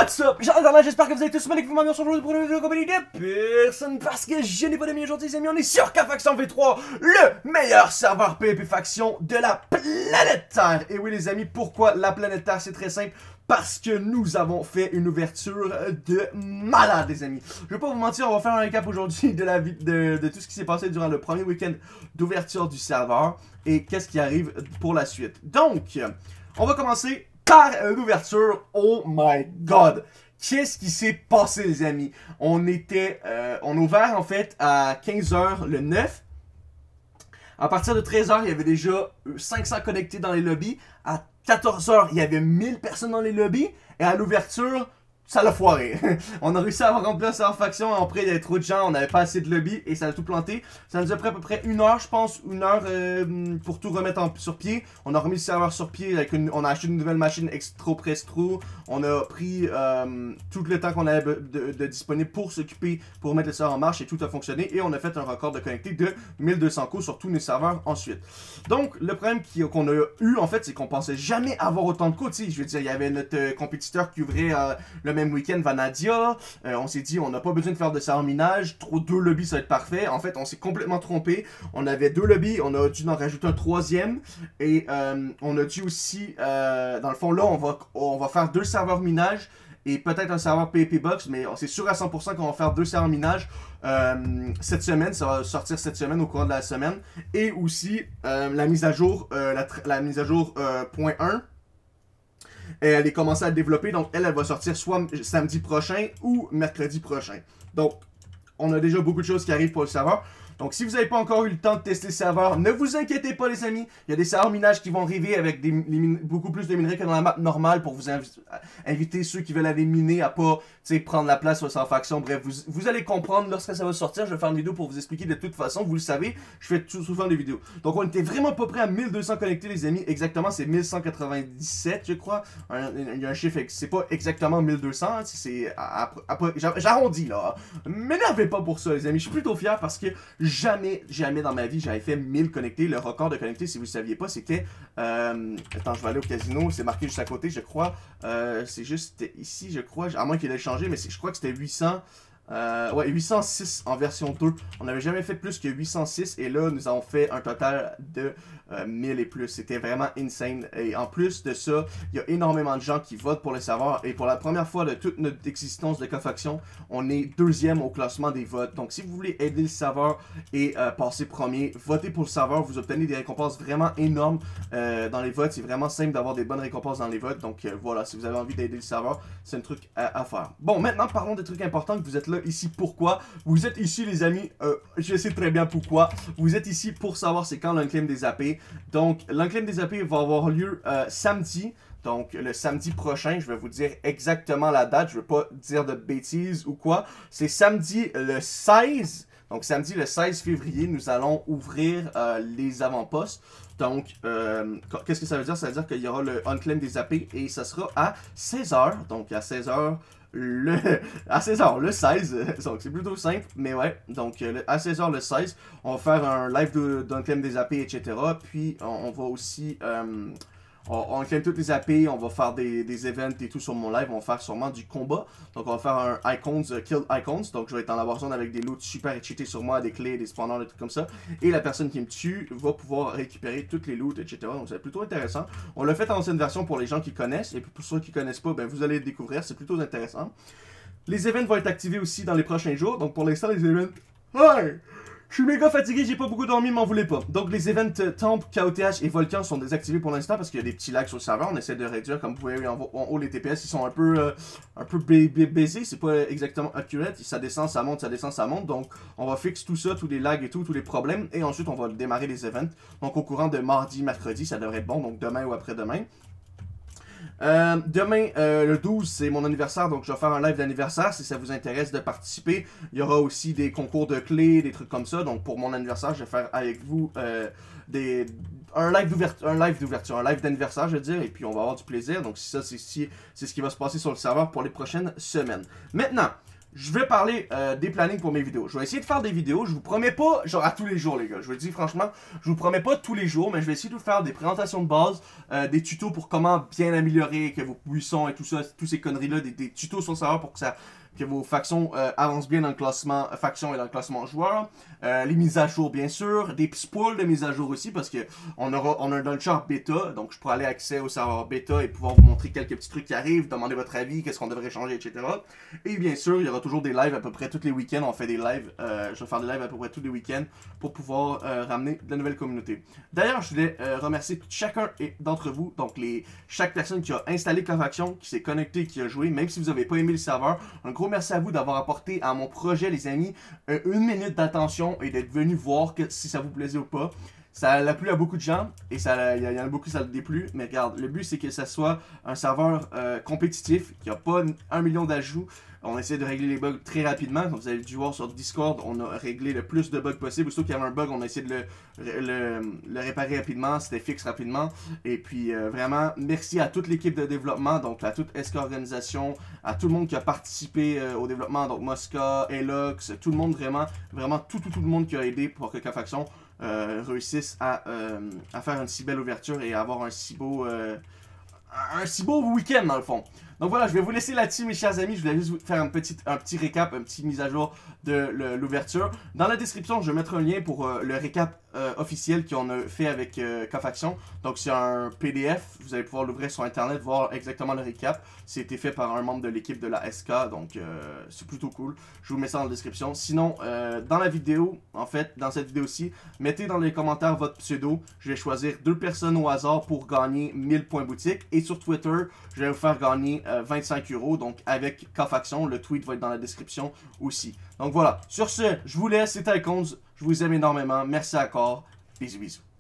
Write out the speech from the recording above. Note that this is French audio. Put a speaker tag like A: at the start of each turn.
A: What's up, Jean-Internet, j'espère que vous allez tous magnifiquement bien sur le pour une vidéo compagnie de personne parce que je n'ai pas d'amis aujourd'hui les amis, on est sur K-Faction V3, le meilleur serveur PvP faction de la planète Terre. Et oui les amis, pourquoi la planète Terre? C'est très simple, parce que nous avons fait une ouverture de malade les amis. Je vais pas vous mentir, on va faire un récap aujourd'hui de tout ce qui s'est passé durant le premier week-end d'ouverture du serveur et qu'est-ce qui arrive pour la suite. Donc, on va commencer par l'ouverture. Oh my god! Qu'est-ce qui s'est passé les amis? On a ouvert en fait à 15h le 9. À partir de 13h, il y avait déjà 500 connectés dans les lobbies. À 14h, il y avait 1000 personnes dans les lobbies. Et à l'ouverture, ça l'a foiré. On a réussi à remplir sa faction. Après, il y avait trop de gens. On n'avait pas assez de lobby. Et ça a tout planté. Ça nous a pris à peu près 1 heure, je pense. 1 heure pour tout remettre sur pied. On a remis le serveur sur pied. On a acheté une nouvelle machine Extra Presto. On a pris tout le temps qu'on avait de disponible pour s'occuper, pour mettre le serveur en marche. Et tout a fonctionné. Et on a fait un record de connecté de 1200 coups sur tous nos serveurs ensuite. Donc, le problème qu'on a eu, en fait, c'est qu'on pensait jamais avoir autant de coups. Je veux dire, il y avait notre compétiteur qui ouvrait le même week-end, Vanadia. On s'est dit, on n'a pas besoin de faire de serveur minage. 2 lobbies, ça va être parfait. En fait, on s'est complètement trompé. On avait 2 lobbies. On a dû en rajouter un 3e. Et on a dû aussi, dans le fond, là, on va faire 2 serveurs minage. Et peut-être un serveur PvP Box, mais c'est sûr à 100% qu'on va faire 2 serveurs minage cette semaine. Ça va sortir cette semaine au cours de la semaine. Et aussi la mise à jour, la mise à jour point 1. Elle est commencée à développer, donc elle va sortir soit samedi prochain ou mercredi prochain. Donc, on a déjà beaucoup de choses qui arrivent pour le serveur. Donc, si vous n'avez pas encore eu le temps de tester le serveur, ne vous inquiétez pas les amis. Il y a des serveurs minages qui vont arriver avec beaucoup plus de minerais que dans la map normale pour vous inviter ceux qui veulent aller miner à pas prendre la place sur sa faction. Bref, vous allez comprendre lorsque ça va sortir. Je vais faire une vidéo pour vous expliquer de toute façon. Vous le savez, je fais souvent des vidéos. Donc, on était vraiment pas près à 1200 connectés les amis. Exactement, c'est 1197 je crois. Il y a un chiffre, c'est pas exactement 1200. C'est j'arrondis là. M'énervez pas pour ça les amis. Je suis plutôt fier parce que jamais dans ma vie j'avais fait 1000 connectés. Le record de connectés, si vous ne saviez pas, c'était... attends, je vais aller au casino. C'est marqué juste à côté, je crois. C'est juste ici, je crois. À moins qu'il ait changé, mais je crois que c'était 800... ouais, 806 en version 2. On n'avait jamais fait plus que 806. Et là, nous avons fait un total de 1000 et plus. C'était vraiment insane. Et en plus de ça, il y a énormément de gens qui votent pour le serveur. Et pour la première fois de toute notre existence de K-Faction, on est 2e au classement des votes. Donc si vous voulez aider le serveur et passer premier, votez pour le serveur. Vous obtenez des récompenses vraiment énormes dans les votes. C'est vraiment simple d'avoir des bonnes récompenses dans les votes. Donc voilà, si vous avez envie d'aider le serveur, c'est un truc à faire. Bon, maintenant parlons des trucs importants. Que vous êtes là ici pourquoi? Vous êtes ici les amis, je sais très bien pourquoi. Vous êtes ici pour savoir c'est quand l'unclaim des AP. Donc l'unclaim des AP va avoir lieu samedi. Donc le samedi prochain, je vais vous dire exactement la date. Je ne veux pas dire de bêtises ou quoi. C'est samedi le 16. Donc samedi le 16 février, nous allons ouvrir les avant-postes. Donc, qu'est-ce que ça veut dire? Ça veut dire qu'il y aura le unclaim des AP et ça sera à 16h. Donc à 16h. À 16h le 16, donc c'est plutôt simple, mais ouais, donc à 16h le 16, on va faire un live d'unclaim des AP, etc. Puis on va aussi, on claim toutes les AP, on va faire des events et tout sur mon live, on va faire sûrement du combat. Donc on va faire un icons, kill icons, donc je vais être en la warzone avec des loots super cheatés sur moi, des clés, des spawners, des trucs comme ça. Et la personne qui me tue va pouvoir récupérer toutes les loots, etc. Donc c'est plutôt intéressant. On l'a fait en ancienne version pour les gens qui connaissent, et puis pour ceux qui connaissent pas, ben vous allez le découvrir, c'est plutôt intéressant. Les events vont être activés aussi dans les prochains jours, donc pour l'instant les events... Ouais! Je suis méga fatigué, j'ai pas beaucoup dormi, m'en voulez pas. Donc les events Temple, KOTH et Volcan sont désactivés pour l'instant parce qu'il y a des petits lags sur le serveur. On essaie de réduire, comme vous voyez en haut, les TPS, ils sont un peu baisés, c'est pas exactement accurate. Ça descend, ça monte, ça descend, ça monte. Donc on va fixer tout ça, tous les lags et tout, tous les problèmes. Et ensuite on va démarrer les events. Donc au courant de mardi, mercredi, ça devrait être bon, donc demain ou après-demain. Demain, le 12, c'est mon anniversaire, donc je vais faire un live d'anniversaire si ça vous intéresse de participer. Il y aura aussi des concours de clés, des trucs comme ça. Donc pour mon anniversaire, je vais faire avec vous un live d'anniversaire, je veux dire, et puis on va avoir du plaisir. Donc ça, c'est ce qui va se passer sur le serveur pour les prochaines semaines. Maintenant, je vais parler des plannings pour mes vidéos. Je vais essayer de faire des vidéos, je vous promets pas, genre à tous les jours les gars, je vous le dis franchement, je vous promets pas tous les jours, mais je vais essayer de vous faire des présentations de base, des tutos pour comment bien améliorer, que vos buissons et tout ça, tous ces conneries là, des tutos sur le serveur pour que vos factions avancent bien dans le classement faction et dans le classement joueur. Les mises à jour bien sûr, des spoils de mises à jour aussi parce que on a dans le char bêta, donc je pourrais aller accès au serveur bêta et pouvoir vous montrer quelques petits trucs qui arrivent, demander votre avis, qu'est-ce qu'on devrait changer, etc. Et bien sûr, il y aura toujours des lives à peu près tous les week-ends, on fait des lives, je vais faire des lives à peu près tous les week-ends pour pouvoir ramener de la nouvelle communauté. D'ailleurs, je voulais remercier chacun d'entre vous, donc chaque personne qui a installé Cofaction, qui s'est connecté, qui a joué, même si vous n'avez pas aimé le serveur, un gros merci à vous d'avoir apporté à mon projet, les amis, une minute d'attention et d'être venu voir si ça vous plaisait ou pas. Ça l'a plu à beaucoup de gens et il y en a beaucoup qui ça l'a déplu. Mais regarde, le but c'est que ça soit un serveur compétitif, qui n'a pas 1 million d'ajouts. On essaie de régler les bugs très rapidement. Comme vous avez dû voir sur Discord, on a réglé le plus de bugs possible. Aussitôt qu'il y avait un bug, on a essayé de le réparer rapidement. C'était fixe rapidement. Et puis vraiment, merci à toute l'équipe de développement, donc à toute SK Organisation, à tout le monde qui a participé au développement, donc Mosca, Elox, tout le monde vraiment tout le monde qui a aidé pour que Cofaction réussissent à faire une si belle ouverture et à avoir un si beau week-end dans le fond. Donc voilà, je vais vous laisser là-dessus mes chers amis, je voulais juste vous faire un petit récap, un petit mise à jour de l'ouverture. Dans la description, je vais mettre un lien pour le récap officiel qu'on a fait avec Cofaction. Donc c'est un PDF, vous allez pouvoir l'ouvrir sur internet, voir exactement le récap. C'était fait par un membre de l'équipe de la SK, donc c'est plutôt cool. Je vous mets ça dans la description. Sinon, dans la vidéo, en fait, dans cette vidéo-ci, mettez dans les commentaires votre pseudo. Je vais choisir 2 personnes au hasard pour gagner 1000 points boutique. Et sur Twitter, je vais vous faire gagner 25 €, donc avec Cofaction. Le tweet va être dans la description aussi. Donc voilà, sur ce, je vous laisse, c'était Icons, je vous aime énormément, merci encore, bisous bisous.